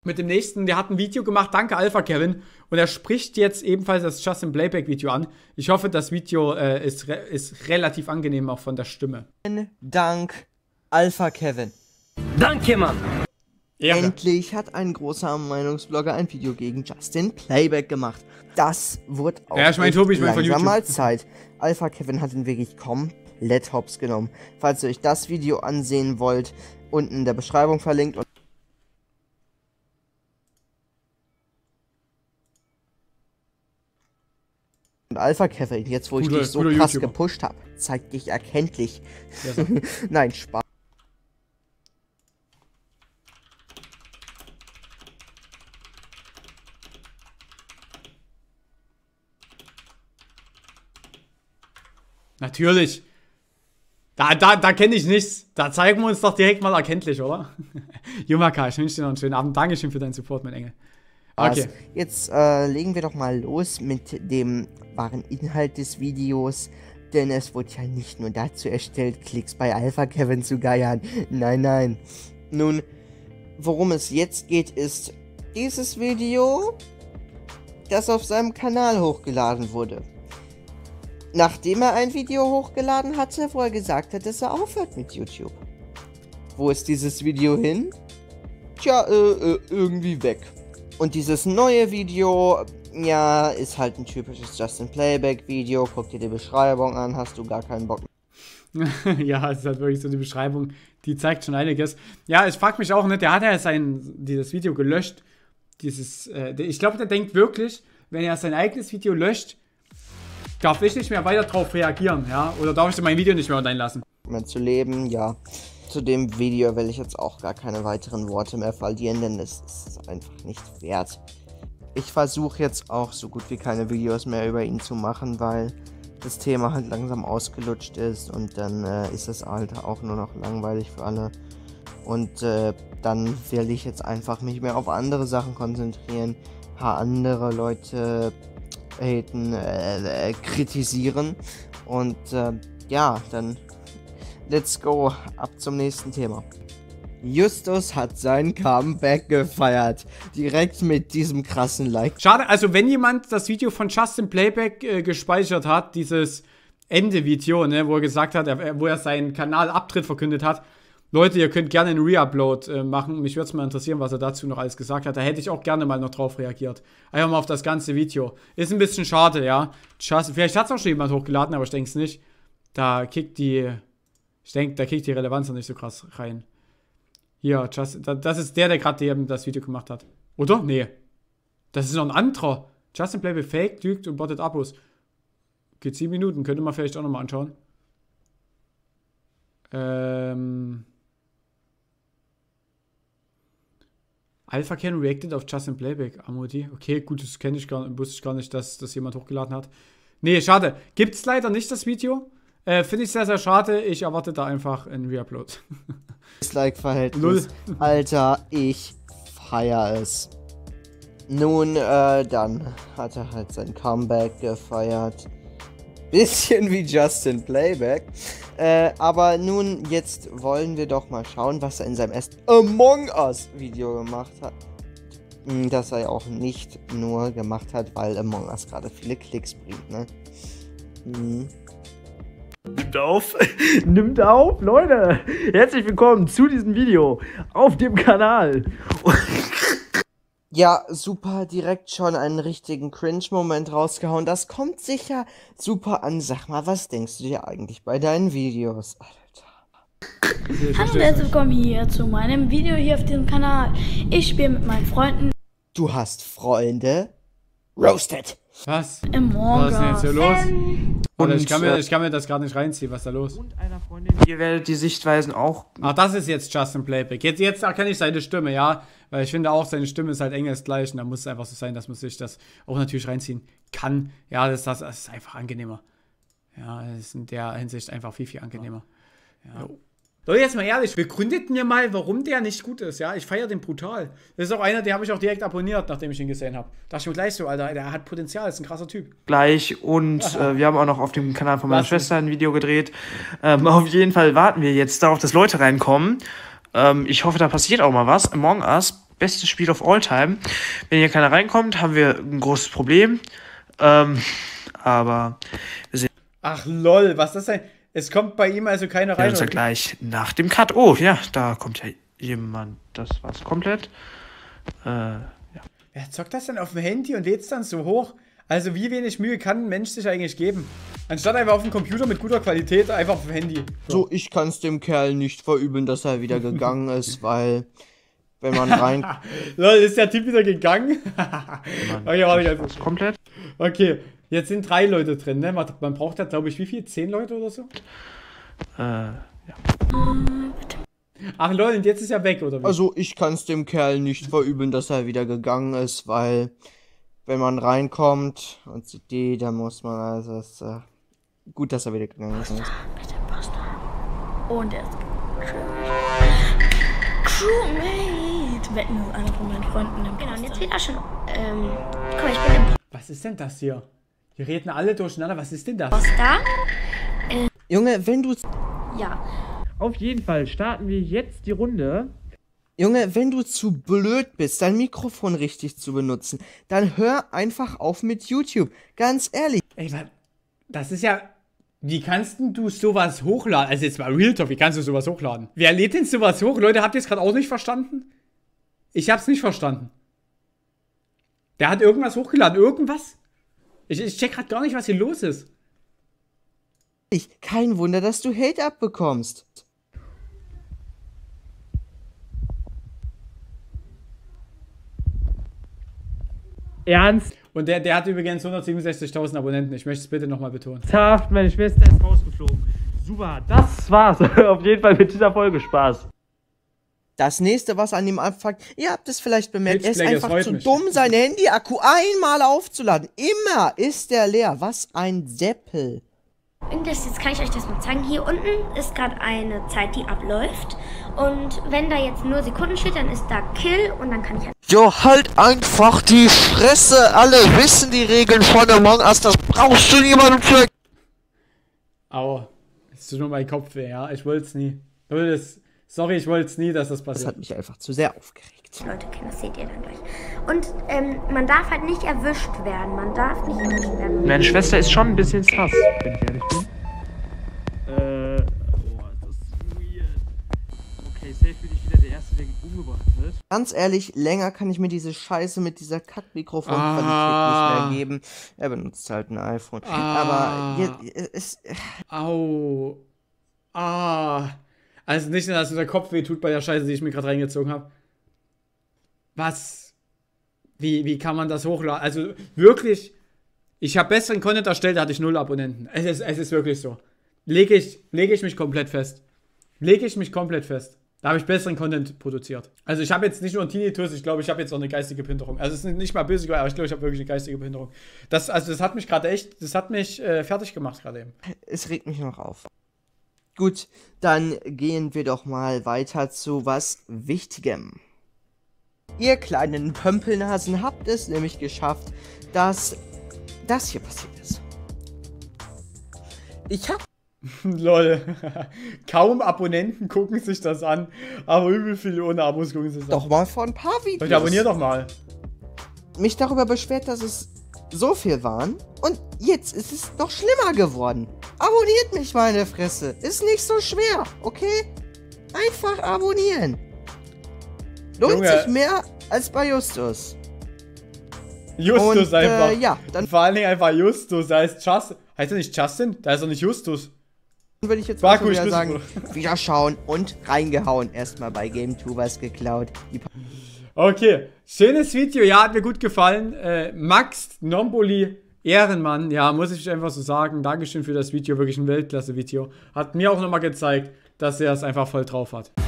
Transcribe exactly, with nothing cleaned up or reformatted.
mit dem nächsten, der hat ein Video gemacht, danke Alpha Kevin, und er spricht jetzt ebenfalls das Justin Playback Video an. Ich hoffe, das Video äh, ist, re ist relativ angenehm auch von der Stimme. Dank Alpha Kevin. Danke, Mann. Ehre. Endlich hat ein großer Meinungsblogger ein Video gegen Justin Playback gemacht. Das wird auch ja, ich mein, Tobi, ich mein, langsam mal Zeit. Alpha Kevin hat ihn wirklich komplett hops genommen. Falls ihr euch das Video ansehen wollt, unten in der Beschreibung verlinkt. Und Und Alpha Kevin, jetzt wo ich guter, dich so krass YouTuber. gepusht habe, zeigt dich erkenntlich. Ja, so. Nein, Spaß. Natürlich. Da, da, da kenne ich nichts. Da zeigen wir uns doch direkt mal erkenntlich, oder? Jumaka, ich wünsche dir noch einen schönen Abend. Dankeschön für deinen Support, mein Engel. Okay. Jetzt äh, legen wir doch mal los mit dem wahren Inhalt des Videos. Denn es wurde ja nicht nur dazu erstellt, Klicks bei Alpha Kevin zu geiern. Nein, nein. Nun, worum es jetzt geht, ist dieses Video, das auf seinem Kanal hochgeladen wurde. Nachdem er ein Video hochgeladen hatte, wo er gesagt hat, dass er aufhört mit YouTube. Wo ist dieses Video hin? Tja, äh, äh, irgendwie weg. Und dieses neue Video, ja, ist halt ein typisches Justin Playback Video. Guck dir die Beschreibung an, hast du gar keinen Bock mehr. Ja, es ist halt wirklich so die Beschreibung, die zeigt schon einiges. Ja, ich frag mich auch nicht, der hat ja sein, dieses Video gelöscht. Dieses, äh, ich glaube, der denkt wirklich, wenn er sein eigenes Video löscht, darf ich nicht mehr weiter drauf reagieren, ja? Oder darf ich mein Video nicht mehr online lassen? Mehr zu leben, ja. Zu dem Video will ich jetzt auch gar keine weiteren Worte mehr verlieren, denn es ist einfach nicht wert. Ich versuche jetzt auch so gut wie keine Videos mehr über ihn zu machen, weil das Thema halt langsam ausgelutscht ist und dann äh, ist es halt auch nur noch langweilig für alle. Und äh, dann will ich jetzt einfach mich mehr auf andere Sachen konzentrieren, ein paar andere Leute haten, äh, äh, kritisieren und äh, ja, dann let's go, ab zum nächsten Thema. Justus hat sein Comeback gefeiert, direkt mit diesem krassen Like. Schade, also wenn jemand das Video von Justin Playback äh, gespeichert hat, dieses Ende-Video, ne, wo er gesagt hat, er, wo er seinen Kanalabtritt verkündet hat, Leute, ihr könnt gerne einen Reupload äh, machen. Mich würde es mal interessieren, was er dazu noch alles gesagt hat. Da hätte ich auch gerne mal noch drauf reagiert. Einfach mal auf das ganze Video. Ist ein bisschen schade, ja. Just, vielleicht hat es auch schon jemand hochgeladen, aber ich denke es nicht. Da kickt die, ich denke, da kickt die Relevanz noch nicht so krass rein. Hier, Just, das ist der, der gerade eben das Video gemacht hat. Oder? Nee. Das ist noch ein anderer. Justin Playback Fake, Duked und Botted Abos. Geht sieben Minuten, könnte man vielleicht auch nochmal anschauen. Ähm... Alpha Ken reacted auf Justin Playback, Amodi. Okay, gut, das kenne ich gar nicht, wusste ich gar nicht, dass das jemand hochgeladen hat. Nee, schade. Gibt's leider nicht das Video. Äh, Finde ich sehr, sehr schade. Ich erwarte da einfach einen Reupload. Dislike-Verhältnis. Alter, ich feier es. Nun, äh, dann hat er halt sein Comeback gefeiert. Bisschen wie Justin Playback. Äh, aber nun, jetzt wollen wir doch mal schauen, was er in seinem ersten Among Us Video gemacht hat. Das er ja auch nicht nur gemacht hat, weil Among Us gerade viele Klicks bringt, ne? Mhm. Nimmt auf. Nimmt auf, Leute. Herzlich willkommen zu diesem Video auf dem Kanal. Ja, super, direkt schon einen richtigen Cringe-Moment rausgehauen. Das kommt sicher super an. Sag mal, was denkst du dir eigentlich bei deinen Videos? Alter. Hallo und herzlich willkommen hier zu meinem Video hier auf diesem Kanal. Ich spiele mit meinen Freunden. Du hast Freunde? Roasted. Was? Among Was ist denn jetzt hier los? Ähm, Alter, ich, kann mir, ich kann mir das gerade nicht reinziehen, was ist da los? Und einer Freundin, ihr werdet die Sichtweisen auch... Ach, das ist jetzt Justin Playback. Jetzt, jetzt erkenne ich seine Stimme, ja. Weil ich finde auch, seine Stimme ist halt engelsgleich. Und da muss es einfach so sein, dass man sich das auch natürlich reinziehen kann. Ja, das, das, das ist einfach angenehmer. Ja, das ist in der Hinsicht einfach viel, viel angenehmer. Ja. Leute, jetzt mal ehrlich, begründet mir mal, warum der nicht gut ist, ja? Ich feiere den brutal. Das ist auch einer, den habe ich auch direkt abonniert, nachdem ich ihn gesehen habe. Da dachte ich mir gleich so, Alter, der hat Potenzial, ist ein krasser Typ. Gleich und äh, wir haben auch noch auf dem Kanal von meiner Lass Schwester ein Video gedreht. Ähm, auf jeden Fall warten wir jetzt darauf, dass Leute reinkommen. Ähm, ich hoffe, da passiert auch mal was. Among Us. bestes Spiel of all time. Wenn hier keiner reinkommt, haben wir ein großes Problem. Ähm, aber wir sehen Ach lol, was ist das denn? Es kommt bei ihm also keiner rein. uns ja gleich nach dem Cut. Oh, ja, da kommt ja jemand. Das war's komplett. Äh, ja. Wer zockt das denn auf dem Handy und lädt es dann so hoch? Also wie wenig Mühe kann ein Mensch sich eigentlich geben? Anstatt einfach auf dem Computer mit guter Qualität, einfach auf dem Handy. So, ich kann es dem Kerl nicht verübeln, dass er wieder gegangen ist, weil wenn man rein... Lol, ist der Typ wieder gegangen? Okay, warte ganz komplett. Okay, jetzt sind drei Leute drin, ne? Man braucht ja, glaube ich, wie viel? Zehn Leute oder so? Äh, ja. Ach lol, und jetzt ist er weg, oder wie? Also, ich kann es dem Kerl nicht verübeln, dass er wieder gegangen ist, weil wenn man reinkommt und sieht die, dann muss man also... Das, äh, gut, dass er wieder gegangen ist. Bitte, Poster. Und er ist Crewmate. Wetten, das ist einer von meinen Freunden im Genau, und jetzt wird er schon. Ähm, komm, ich bin im Was ist denn das hier? Hier reden alle durcheinander, was ist denn das? Poster. Junge, wenn du... Ja. Auf jeden Fall starten wir jetzt die Runde. Junge, wenn du zu blöd bist, dein Mikrofon richtig zu benutzen, dann hör einfach auf mit YouTube. Ganz ehrlich. Ey, das ist ja... Wie kannst denn du sowas hochladen? Also jetzt mal Real Talk, wie kannst du sowas hochladen? Wer lädt denn sowas hoch? Leute, habt ihr es gerade auch nicht verstanden? Ich hab's nicht verstanden. Der hat irgendwas hochgeladen, irgendwas? Ich, ich check gerade gar nicht, was hier los ist. Kein Wunder, dass du Hate abbekommst. Ernst? Und der, der hat übrigens hundertsiebenundsechzigtausend Abonnenten. Ich möchte es bitte nochmal betonen. Ernsthaft, meine Schwester ist rausgeflogen. Super, das war's. Auf jeden Fall mit dieser Folge Spaß. Das nächste, was an ihm abfuckt, ihr habt es vielleicht bemerkt, er ist Blitzbleck, es einfach freut zu mich. dumm, sein Handy-Akku einmal aufzuladen. Immer ist der leer. Was ein Seppel. Und das, jetzt kann ich euch das mal zeigen. Hier unten ist gerade eine Zeit, die abläuft. Und wenn da jetzt nur Sekunden steht, dann ist da Kill und dann kann ich halt... Jo, halt einfach die Fresse. Alle wissen die Regeln von Among Us. Das brauchst du niemandem zu... Aua. Das ist nur mein Kopf weh, ja. Ich wollte es nie. Das, sorry, ich wollte es nie, dass das Das passiert. hat mich einfach zu sehr aufgeregt. Leute kennen, das seht ihr dann gleich. Und ähm, man darf halt nicht erwischt werden. Man darf nicht erwischt werden. Meine Schwester ist schon ein bisschen sass, wenn ich ehrlich bin. Äh, oh, das ist weird. Okay, safe bin ich wieder der Erste, der umgebracht wird. Ganz ehrlich, länger kann ich mir diese Scheiße mit dieser Kack-Mikrofon-Qualität Ah. nicht mehr geben. Er benutzt halt ein iPhone. Ah. Aber je, es... Au. Ah. Also nicht nur, dass mir der Kopf weh tut bei der Scheiße, die ich mir gerade reingezogen habe. Was? Wie, wie kann man das hochladen? Also wirklich, ich habe besseren Content erstellt, da hatte ich null Abonnenten. Es ist, es ist wirklich so. Lege ich, lege ich mich komplett fest. Lege ich mich komplett fest. Da habe ich besseren Content produziert. Also ich habe jetzt nicht nur einen Tinnitus, ich glaube, ich habe jetzt auch eine geistige Behinderung. Also es ist nicht mal böse, aber ich glaube, ich habe wirklich eine geistige Behinderung. Das, also das hat mich gerade echt, das hat mich äh, fertig gemacht gerade eben. Es regt mich noch auf. Gut, dann gehen wir doch mal weiter zu was Wichtigem. Ihr kleinen Pömpelnasen habt es nämlich geschafft, dass das hier passiert ist. Ich hab Lol. Kaum Abonnenten gucken sich das an, aber übel viele ohne Abos gucken sich das doch an. mal vor ein paar Videos Leute, abonniert doch mal. mich darüber beschwert, dass es so viel waren und jetzt ist es noch schlimmer geworden. Abonniert mich, meine Fresse. Ist nicht so schwer, okay? Einfach abonnieren. Lohnt Junge. sich mehr als bei Justus. Justus Und, einfach. Äh, ja, dann Vor allen Dingen einfach Justus. Da heißt Justin. Heißt er nicht Justin? Da ist er nicht Justus. würde ich jetzt War mal schon cool, wieder ich sagen, wusste wieder schauen und reingehauen. Erstmal bei GameTubers geklaut. Die Okay. Schönes Video. Ja, hat mir gut gefallen. Äh, Max Nomboli, Ehrenmann. Ja, muss ich einfach so sagen. Dankeschön für das Video. Wirklich ein Weltklasse-Video. Hat mir auch nochmal gezeigt, dass er es einfach voll drauf hat.